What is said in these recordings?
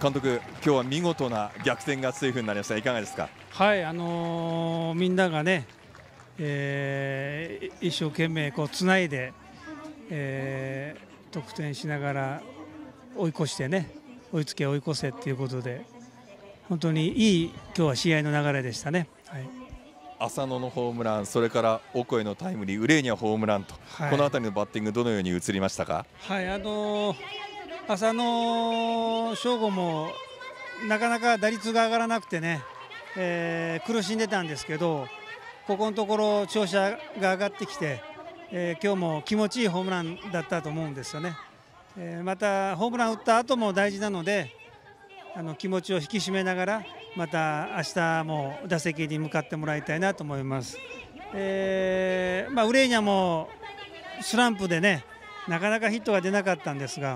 監督、今日は見事な逆転勝ちというふうになりました。いかがですか？ はい、みんながね、一生懸命こうつないで、得点しながら追い越してね、追いつけ追い越せということで、本当にいい今日は試合の流れでしたね。はい、 浅野のホームラン、それからオコエのタイムリー、ウレーニャホームランと、 はい、 この辺りのバッティングどのように映りましたか？ はい、浅野翔吾もなかなか打率が上がらなくてね、苦しんでたんですけど、ここのところ調子が上がってきて、今日も気持ちいいホームランだったと思うんですよね。またホームラン打った後も大事なので、気持ちを引き締めながらまた明日も打席に向かってもらいたいなと思います。ウレーニャもスランプでね、なかなかヒットが出なかったんですが、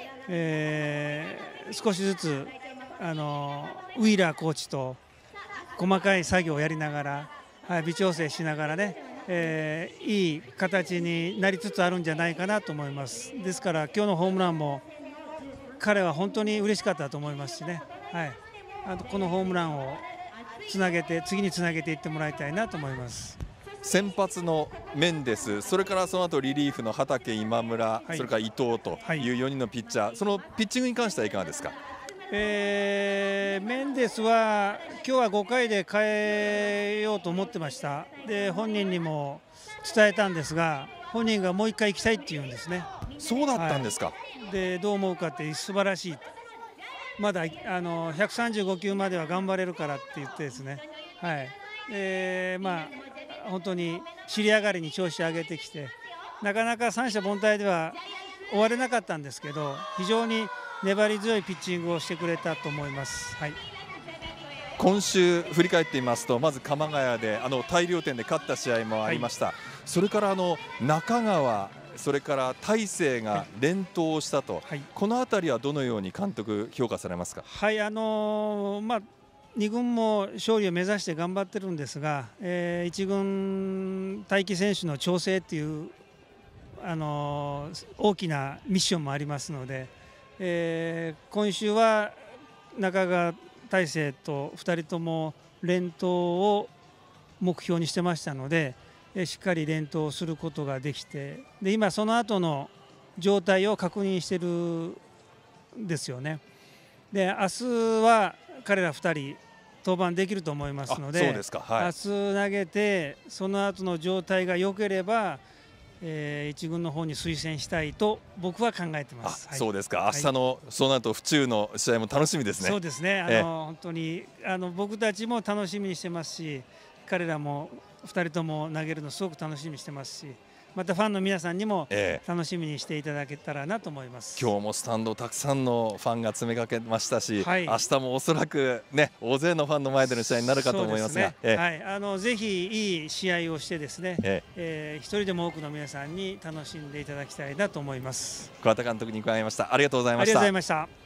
少しずつウィーラーコーチと細かい作業をやりながら、はい、微調整しながらね、いい形になりつつあるんじゃないかなと思います。ですから今日のホームランも彼は本当に嬉しかったと思いますしね、はい、このホームランをつなげて次につなげていってもらいたいなと思います。 先発のメンデス、それからその後リリーフの畠、今村、それから伊藤という4人のピッチャー、そのピッチングに関してはいかがですか？ メンデスは今日は5回で変えようと思ってました。で本人にも伝えたんですが、本人がもう1回行きたいって言うんですね。 そうだったんですか？ はい、でどう思うかって素晴らしい、まだ135球までは頑張れるからって言ってですね、はい、本当に尻上がりに調子を上げてきて、なかなか三者凡退では終われなかったんですけど、非常に粘り強いピッチングをしてくれたと思います。はい、 今週振り返ってみますと、まず鎌ヶ谷で大量点で勝った試合もありました。はい、それから中川、それから大勢が連投したと、はい、このあたりはどのように監督評価されますか？ はい、2軍も勝利を目指して頑張ってるんですが、1軍待機選手の調整っていう大きなミッションもありますので、今週は中川、大勢と2人とも連投を目標にしてましたので、しっかり連投することができて、で今その後の状態を確認してるんですよね。で明日は彼ら2人登板できると思いますので、 そうですか、はい、 明日投げてその後の状態が良ければ、1軍の方に推薦したいと僕は考えてます。 そうですか。明日の、その後府中の試合も楽しみですね。 そうですね。本当に僕たちも楽しみにしてますし、彼らも2人とも投げるのすごく楽しみにしてますし、またファンの皆さんにも楽しみにしていただけたらなと思います。 今日もスタンドたくさんのファンが詰めかけましたし、はい、明日もおそらくね、大勢のファンの前での試合になるかと思いますが、 はい、ぜひいい試合をしてですね、一人でも多くの皆さんに楽しんでいただきたいなと思います。 桑田監督に伺いました。ありがとうございました。 ありがとうございました。